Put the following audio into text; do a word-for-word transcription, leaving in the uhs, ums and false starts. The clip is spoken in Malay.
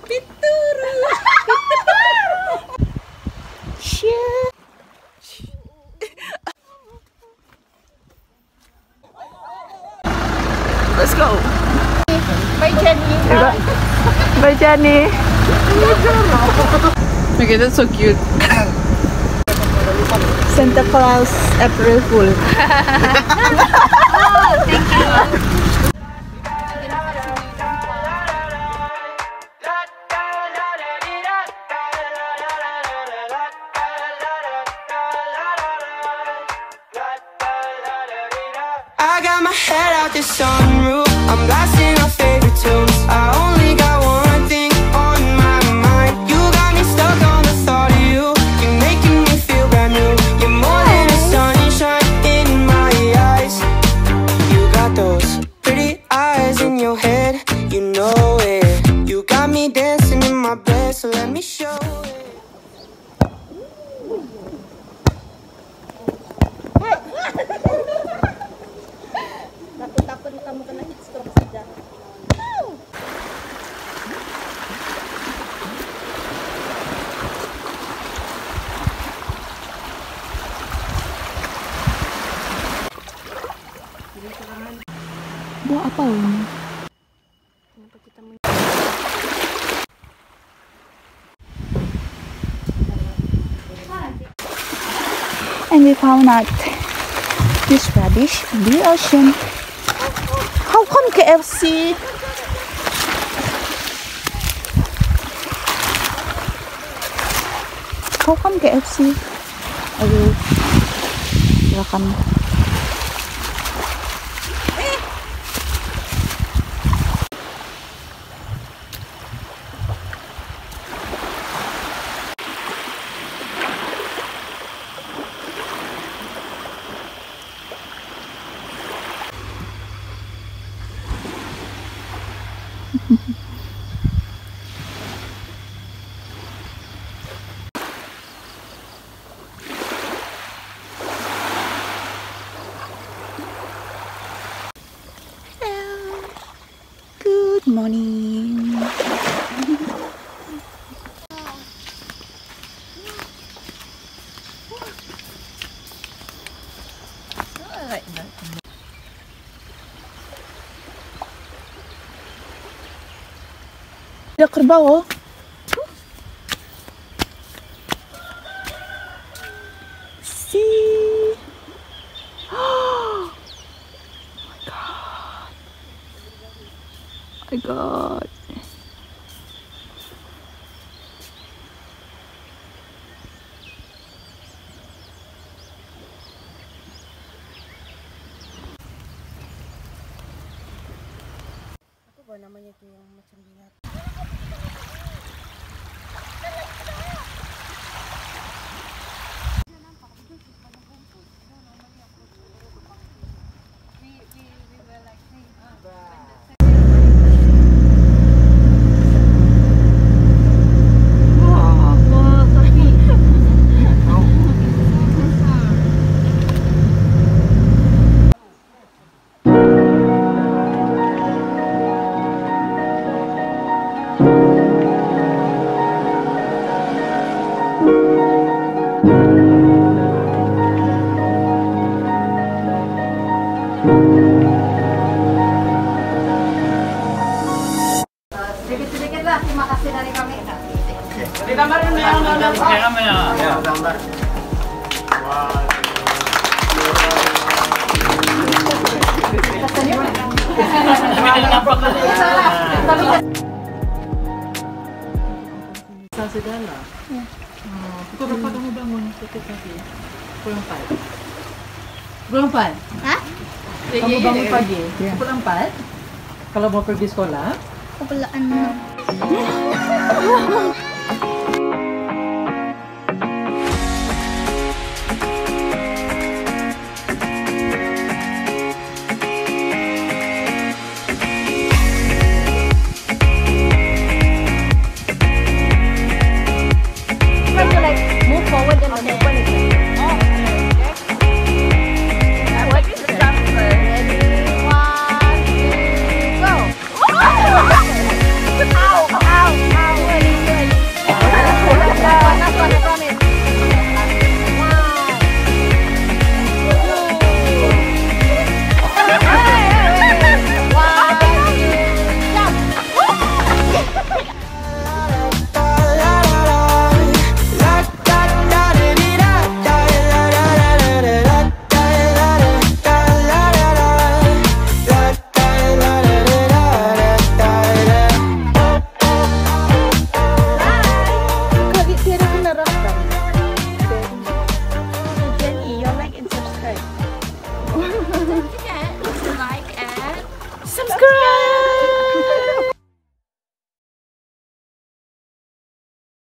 Pituru. Shit. Let's go. Bye, Jenny. Bye, Jenny. Okay, that's so cute. Santa Claus April Fool. Oh, thank you. I got my head out the sunroof. I'm blasting our favorite tunes. I only got one thing on my mind. You got me stuck on the thought of you. You're making me feel brand new. You're more than a sunshine in my eyes. You got those pretty eyes in your head. You know it. You got me dancing in my bed, so let me show it. Takut kamu kena hit stroke saja. Buat apa ini? Kenapa kita men And we found out this rubbish in the ocean. How come K F C? How come K F C? Aduh, silakan. Good morning. Ada kerbau. See. Oh my god. Oh my god. apa ba namanya itu yang macam binatang? Sedikit-sedikit lah, terima kasih dari kami. Di gambar ini yang gambar. Ya, gambarnya. Ya, gambar. Wah. Sa segala. Ya. Oh, pukul berapa kamu bangun setiap pagi? Pukul empat. Pukul empat? Hah? Kamu bangun pagi? Pukul empat? Kalau mau pergi sekolah? Kebelaan.